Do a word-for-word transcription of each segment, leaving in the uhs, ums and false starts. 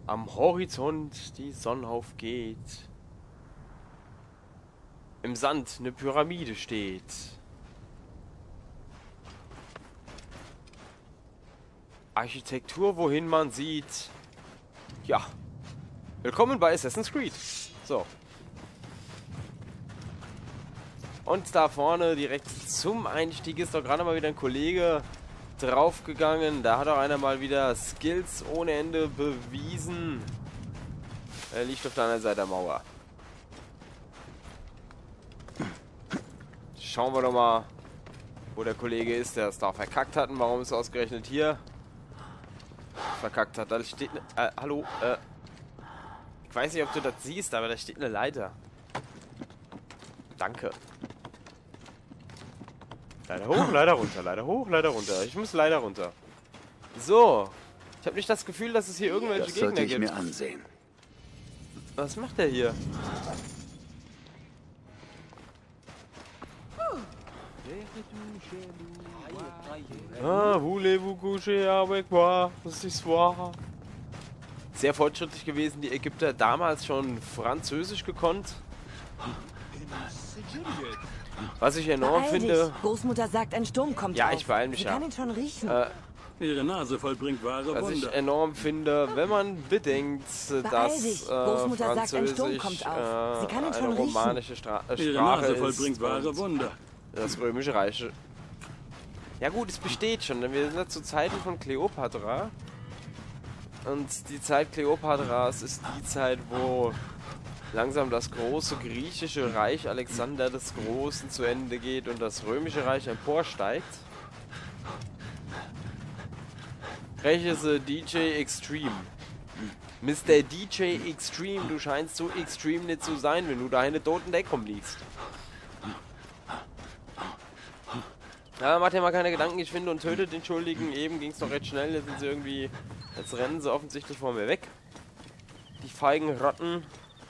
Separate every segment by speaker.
Speaker 1: Am Horizont die Sonne aufgeht. Im Sand eine Pyramide steht. Architektur, wohin man sieht. Ja. Willkommen bei Assassin's Creed. So. Und da vorne direkt zum Einstieg ist doch gerade mal wieder ein Kollege draufgegangen. Da hat auch einer mal wieder Skills ohne Ende bewiesen. Er liegt auf der anderen Seite der Mauer. Schauen wir doch mal, wo der Kollege ist, der es da verkackt hat und warum es ausgerechnet hier verkackt hat. Da steht eine... Äh, hallo, äh... Ich weiß nicht, ob du das siehst, aber da steht eine Leiter. Danke. Leider hoch, leider runter, leider hoch, leider runter. Ich muss leider runter. So. Ich habe nicht das Gefühl, dass es hier irgendwelche
Speaker 2: das
Speaker 1: Gegner
Speaker 2: sollte ich
Speaker 1: gibt.
Speaker 2: mir ansehen.
Speaker 1: Was macht der hier? Ah, voulez-vous coucher avec moi? Das ist wahr. Sehr fortschrittlich gewesen, die Ägypter damals schon Französisch gekonnt. Was ich enorm
Speaker 3: Beeil
Speaker 1: finde...
Speaker 3: dich. Großmutter sagt, ein Sturm kommt
Speaker 1: Ja,
Speaker 3: auf.
Speaker 1: ich beeil mich
Speaker 3: Sie
Speaker 1: ja.
Speaker 3: kann ihn schon riechen.
Speaker 1: Äh,
Speaker 4: Ihre Nase vollbringt wahre
Speaker 1: was ich
Speaker 4: Wunder.
Speaker 1: enorm finde, wenn man bedenkt, dass
Speaker 3: dich.
Speaker 1: äh,
Speaker 3: Großmutter sagt, ein Sturm
Speaker 1: Französisch
Speaker 3: kommt auf. Sie kann ihn
Speaker 1: äh,
Speaker 3: schon
Speaker 1: eine
Speaker 3: riechen.
Speaker 1: romanische Stra äh,
Speaker 4: Ihre
Speaker 1: Sprache
Speaker 4: Nase
Speaker 1: ist
Speaker 4: vollbringt wahre
Speaker 1: und
Speaker 4: Wunder.
Speaker 1: das Römische Reich... Ja gut, es besteht schon, denn wir sind ja zu Zeiten von Kleopatra. Und die Zeit Kleopatras ist die Zeit, wo langsam das große griechische Reich Alexander des Großen zu Ende geht und das Römische Reich emporsteigt. Rechese D J Extreme. Mister D J Extreme, du scheinst so extrem nicht zu sein, wenn du da in der toten Deck rumliegst. Ja, macht ja mal keine Gedanken, ich finde, und tötet den Schuldigen. Eben ging es doch recht schnell, jetzt sind sie irgendwie... Jetzt rennen sie offensichtlich vor mir weg. Die feigen Ratten.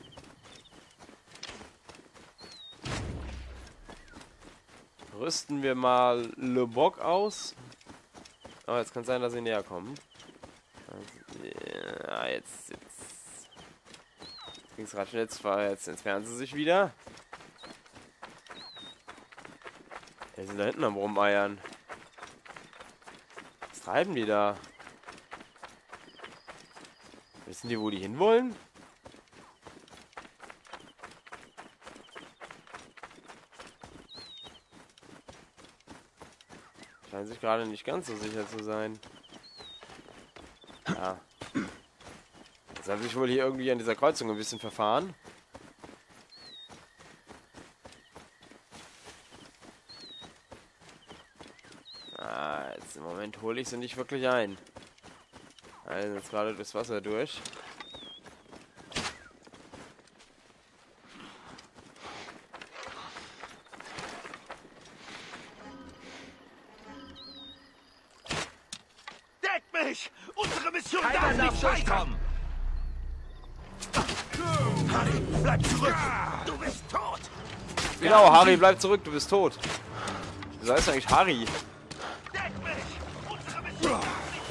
Speaker 1: Rüsten wir mal Le Bock aus. Aber jetzt kann es sein, dass sie näher kommen. Ja, jetzt... Jetzt ging es gerade schnell. Jetzt, jetzt entfernen sie sich wieder. Die sind da hinten am Rumeiern. Was treiben die da? Wissen die, wo die hinwollen? Scheinen sich gerade nicht ganz so sicher zu sein. Ja. Jetzt haben sich wohl hier irgendwie an dieser Kreuzung ein bisschen verfahren. Ah, jetzt im Moment hole ich sie nicht wirklich ein. Also jetzt gerade durchs Wasser durch.
Speaker 5: Deck mich! Unsere Mission darf nicht scheitern! Harry, bleib zurück! Du bist tot!
Speaker 1: Genau, Harry, bleib zurück, du bist tot. Wieso heißt eigentlich Harry?
Speaker 5: Deck mich! Unsere Mission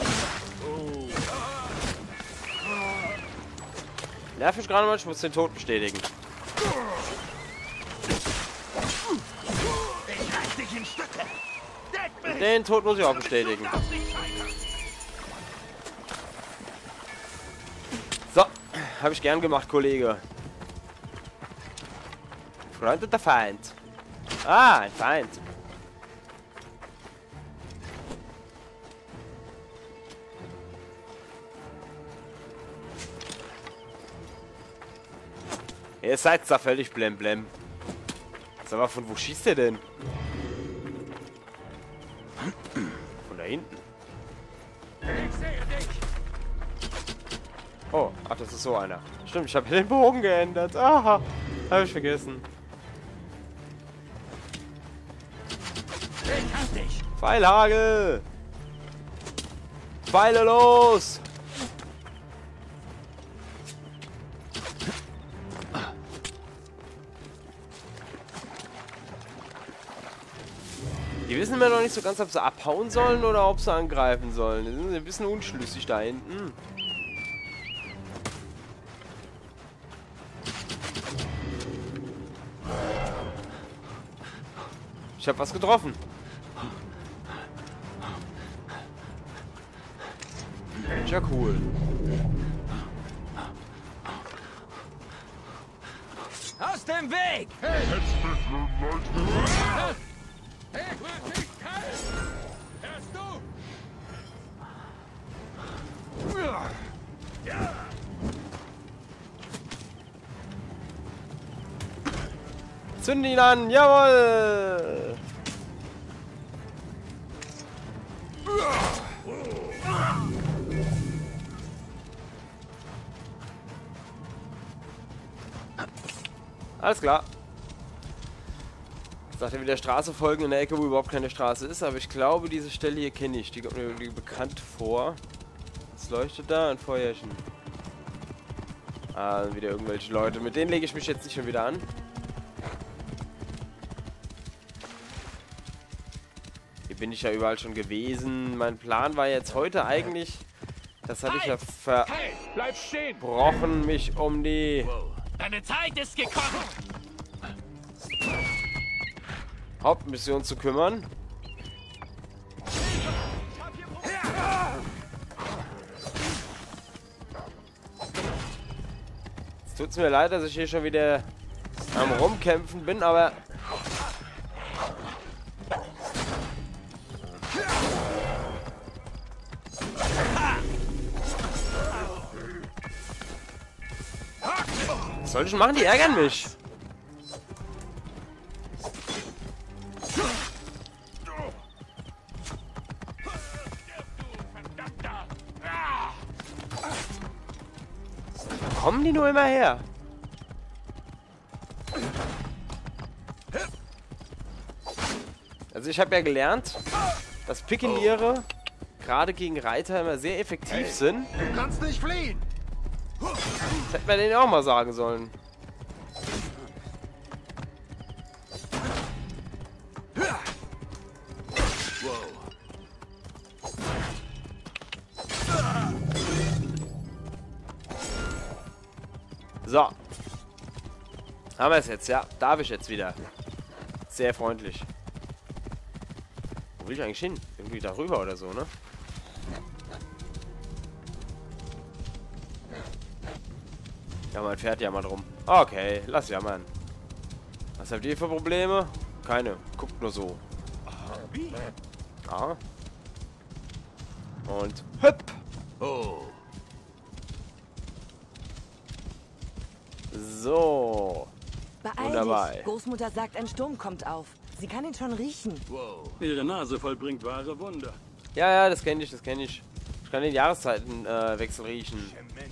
Speaker 1: Nerv mich gerade mal, ich muss den Tod bestätigen.
Speaker 5: Ich reiß dich in Stücke! Deck mich!
Speaker 1: Den Tod muss ich auch bestätigen.
Speaker 5: Darf nicht scheitern!
Speaker 1: So, habe ich gern gemacht, Kollege. Freund oder Feind? Ah, ein Feind. Ihr seid da völlig blemblem. Sag mal, von wo schießt der denn? Von da hinten.
Speaker 5: Ich sehe dich!
Speaker 1: Oh, ach, das ist so einer. Stimmt, ich habe den Bogen geändert. Aha, habe ich vergessen.
Speaker 5: Ich hab dich!
Speaker 1: Pfeilhagel! Pfeile los! Die wissen immer noch nicht so ganz, ob sie abhauen sollen oder ob sie angreifen sollen. Die sind ein bisschen unschlüssig da hinten. Ich habe was getroffen. Ja, cool.
Speaker 5: Aus dem Weg!
Speaker 2: Hey, hörst du?
Speaker 1: Zünd ihn an, jawohl! Alles klar. Ich dachte wieder Straße folgen in der Ecke, wo überhaupt keine Straße ist, aber ich glaube, diese Stelle hier kenne ich. Die kommt mir irgendwie bekannt vor. Was leuchtet da? Ein Feuerchen. Ah, wieder irgendwelche Leute. Mit denen lege ich mich jetzt nicht schon wieder an. Hier bin ich ja überall schon gewesen. Mein Plan war jetzt heute eigentlich, das hatte ich ja versprochen, mich um die
Speaker 5: Deine Zeit ist gekommen!
Speaker 1: Hauptmission zu kümmern. Es tut mir leid, dass ich hier schon wieder am Rumkämpfen bin, aber was soll ich denn machen? Die ärgern mich. Wo kommen die nur immer her? Also ich habe ja gelernt, dass Pikeniere gerade gegen Reiter immer sehr effektiv sind.
Speaker 2: Du kannst nicht fliehen!
Speaker 1: Das hätte man denen auch mal sagen sollen. So. Haben wir es jetzt, ja. Darf ich jetzt wieder. Sehr freundlich. Wo will ich eigentlich hin? Irgendwie darüber oder so, ne? Ja, man fährt ja mal drum. Okay, lass jammern. Was habt ihr für Probleme? Keine. Guckt nur so. Ah. Und hüpp.
Speaker 5: Oh.
Speaker 1: So.
Speaker 3: Beeil
Speaker 1: Wunderbar.
Speaker 3: dich. Großmutter sagt, ein Sturm kommt auf. Sie kann ihn schon riechen.
Speaker 5: Wow.
Speaker 4: Ihre Nase vollbringt wahre Wunder.
Speaker 1: Ja, ja, das kenne ich, das kenne ich. Ich kann den Jahreszeitenwechsel äh, riechen.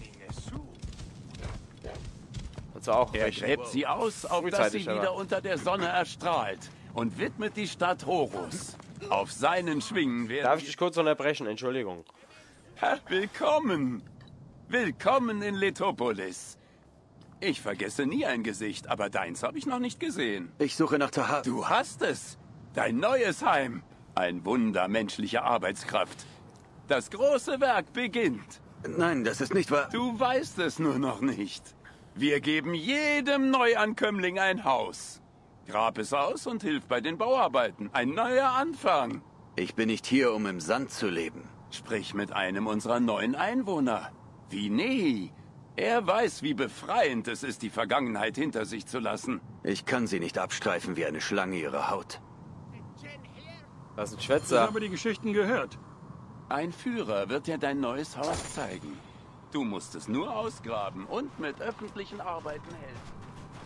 Speaker 1: Und zwar auch
Speaker 6: Er
Speaker 1: recht
Speaker 6: gräbt sie aus, auf dass sie
Speaker 1: frühzeitig,
Speaker 6: wieder
Speaker 1: aber.
Speaker 6: unter der Sonne erstrahlt und widmet die Stadt Horus. Auf seinen Schwingen werden
Speaker 1: Darf ich dich kurz unterbrechen? Entschuldigung.
Speaker 6: wir... Willkommen! Willkommen in Letopolis. Ich vergesse nie ein Gesicht, aber deins habe ich noch nicht gesehen.
Speaker 7: Ich suche nach Taha.
Speaker 6: Du hast es! Dein neues Heim! Ein Wunder menschlicher Arbeitskraft. Das große Werk beginnt.
Speaker 7: Nein, das ist nicht wahr.
Speaker 6: Du weißt es nur noch nicht. Wir geben jedem Neuankömmling ein Haus. Grab es aus und hilf bei den Bauarbeiten. Ein neuer Anfang.
Speaker 7: Ich bin nicht hier, um im Sand zu leben.
Speaker 6: Sprich mit einem unserer neuen Einwohner. Wie Nehi. Er weiß, wie befreiend es ist, die Vergangenheit hinter sich zu lassen.
Speaker 7: Ich kann sie nicht abstreifen wie eine Schlange ihre Haut.
Speaker 1: Das ist ein
Speaker 4: Ich
Speaker 1: Schwätzer.
Speaker 4: habe die Geschichten gehört.
Speaker 6: Ein Führer wird dir dein neues Haus zeigen. Du musst es nur ausgraben und mit öffentlichen Arbeiten helfen.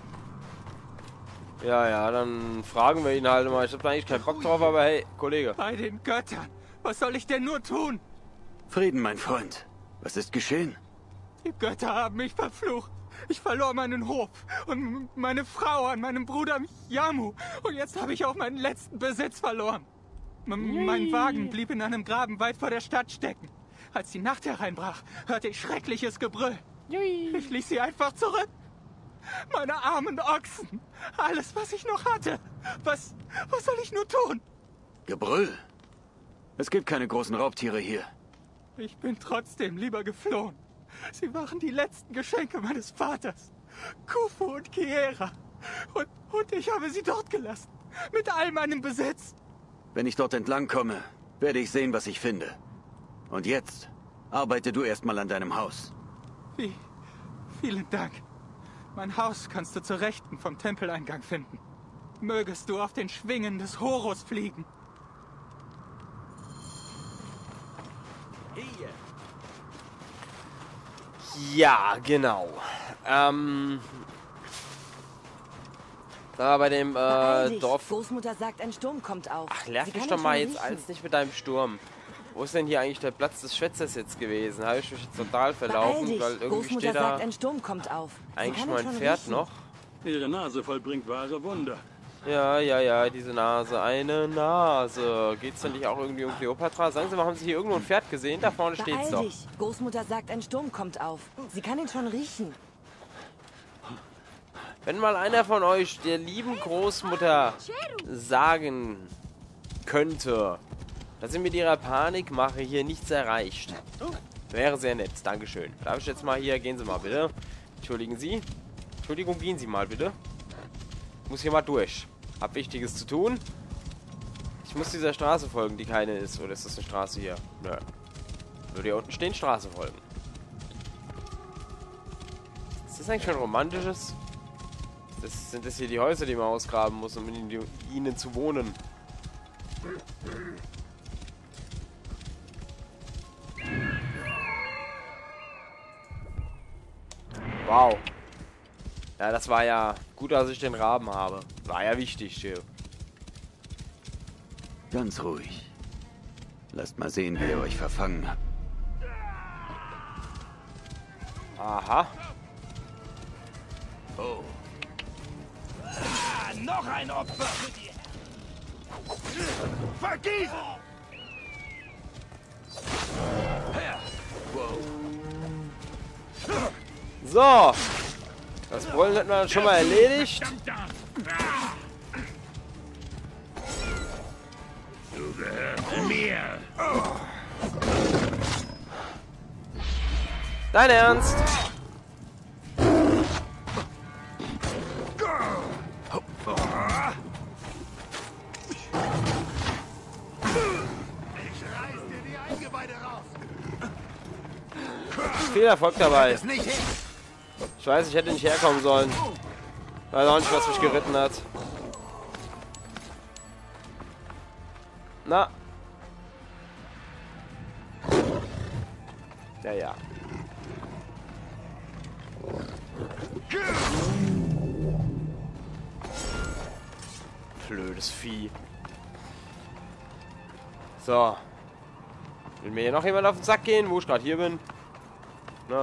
Speaker 1: Ja, ja, dann fragen wir ihn halt mal. Ich hab da eigentlich keinen Bock drauf, aber hey, Kollege.
Speaker 5: Bei den Göttern! Was soll ich denn nur tun?
Speaker 7: Frieden, mein Freund. Was ist geschehen?
Speaker 5: Die Götter haben mich verflucht. Ich verlor meinen Hof und meine Frau an meinem Bruder Yamu. Und jetzt habe ich auch meinen letzten Besitz verloren. M mein Wagen blieb in einem Graben weit vor der Stadt stecken. Als die Nacht hereinbrach, hörte ich schreckliches Gebrüll. Ich ließ sie einfach zurück. Meine armen Ochsen. Alles, was ich noch hatte. Was, was soll ich nur tun?
Speaker 7: Gebrüll. Es gibt keine großen Raubtiere hier.
Speaker 5: Ich bin trotzdem lieber geflohen. Sie waren die letzten Geschenke meines Vaters. Khufu und Kiera. Und, und ich habe sie dort gelassen. Mit all meinem Besitz.
Speaker 7: Wenn ich dort entlang komme, werde ich sehen, was ich finde. Und jetzt arbeite du erstmal an deinem Haus.
Speaker 5: Wie? Vielen Dank. Mein Haus kannst du zur Rechten vom Tempeleingang finden. Mögest du auf den Schwingen des Horus fliegen.
Speaker 1: Ja, genau. Ähm... Da bei dem
Speaker 3: Beeil
Speaker 1: äh,
Speaker 3: dich.
Speaker 1: Dorf...
Speaker 3: Großmutter sagt, ein Sturm kommt auf.
Speaker 1: Ach, nerv
Speaker 3: Sie
Speaker 1: mich
Speaker 3: kann
Speaker 1: doch
Speaker 3: ihn
Speaker 1: mal
Speaker 3: schon
Speaker 1: jetzt
Speaker 3: riechen.
Speaker 1: alles nicht mit deinem Sturm. Wo ist denn hier eigentlich der Platz des Schwätzers jetzt gewesen? Habe ich mich jetzt total verlaufen,
Speaker 3: Beeil dich.
Speaker 1: weil irgendwie
Speaker 3: Großmutter
Speaker 1: steht da
Speaker 3: sagt, ein Sturm kommt auf. Sie
Speaker 1: eigentlich
Speaker 3: kann ihn
Speaker 1: mein
Speaker 3: schon
Speaker 1: Pferd
Speaker 3: riechen.
Speaker 1: noch.
Speaker 4: Ihre Nase vollbringt wahre Wunder.
Speaker 1: Ja, ja, ja, diese Nase. Eine Nase. Geht's denn nicht auch irgendwie um Kleopatra? Sagen Sie mal, haben Sie hier irgendwo ein Pferd gesehen? Da vorne steht's
Speaker 3: Beeil
Speaker 1: doch.
Speaker 3: dich. Großmutter sagt, ein Sturm kommt auf. Sie kann ihn schon riechen.
Speaker 1: Wenn mal einer von euch der lieben Großmutter sagen könnte, dass sie mit ihrer Panikmache hier nichts erreicht, wäre sehr nett. Dankeschön. Darf ich jetzt mal hier, gehen Sie mal bitte. Entschuldigen Sie. Entschuldigung, gehen Sie mal bitte. Ich muss hier mal durch. Hab Wichtiges zu tun. Ich muss dieser Straße folgen, die keine ist. Oder ist das eine Straße hier? Nö. Würde hier unten stehen, Straße folgen. Ist das eigentlich schon romantisches? Das sind das hier die Häuser, die man ausgraben muss, um in die, ihnen zu wohnen. Wow. Ja, das war ja gut, dass ich den Raben habe. War ja wichtig hier.
Speaker 7: Ganz ruhig. Lasst mal sehen, wie ihr euch verfangen habt.
Speaker 1: Aha.
Speaker 7: Oh.
Speaker 2: Ah, noch ein Opfer für die... Vergießen!
Speaker 1: So. Das Brüllen hätten wir dann schon mal erledigt.
Speaker 2: Du gehörst mir.
Speaker 1: Dein Ernst? Viel Erfolg dabei. Ich weiß, ich hätte nicht herkommen sollen. Weiß auch nicht, was mich geritten hat. Na. Ja, ja. Blödes Vieh. So. Will mir hier noch jemand auf den Sack gehen, wo ich gerade hier bin? Na.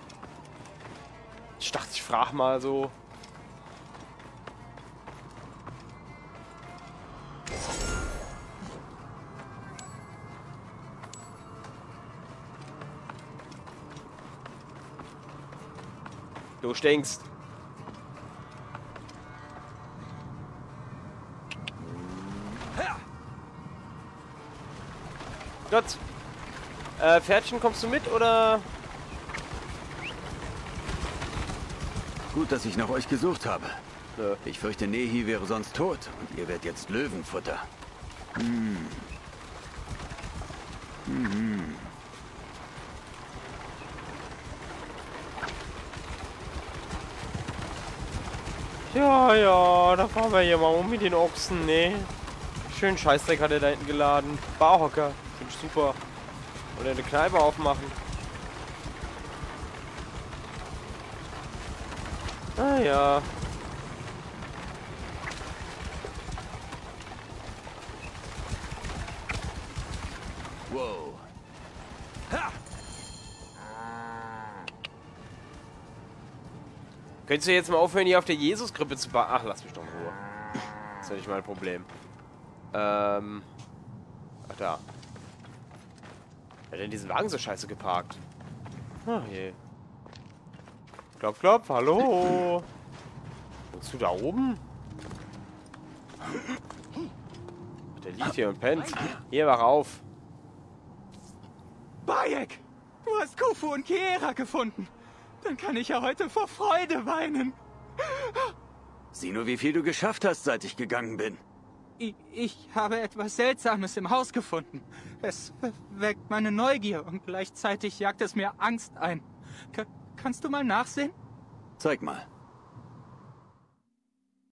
Speaker 1: Ich dachte, ich frage mal so. Du stinkst. Gott. Äh, Pferdchen, kommst du mit, oder?
Speaker 7: Gut, dass ich nach euch gesucht habe.
Speaker 1: Nö.
Speaker 7: Ich fürchte, Nehi wäre sonst tot und ihr werdet jetzt Löwenfutter. Hm. Mhm.
Speaker 1: Ja, ja, da fahren wir hier mal um mit den Ochsen, ne? Schön Scheißdreck hat er da hinten geladen. Barhocker, finde ich super. Oder eine Kneipe aufmachen. Ah ja.
Speaker 7: Wow.
Speaker 1: Könntest du jetzt mal aufhören, hier auf der Jesus-Krippe zu bauen? Ach, lass mich doch in Ruhe. Das ist ja nicht mein Problem. Ähm. Ach, da. Wer hat denn diesen Wagen so scheiße geparkt? Ach je. Klopf, klopf, hallo. Bist du da oben? Der liegt hier und pennt. Hier, wach auf.
Speaker 5: Bayek! Du hast Khufu und Kiera gefunden. Dann kann ich ja heute vor Freude weinen.
Speaker 7: Sieh nur, wie viel du geschafft hast, seit ich gegangen bin.
Speaker 5: Ich, ich habe etwas Seltsames im Haus gefunden. Es weckt meine Neugier und gleichzeitig jagt es mir Angst ein. Ka- kannst du mal nachsehen?
Speaker 7: Zeig mal.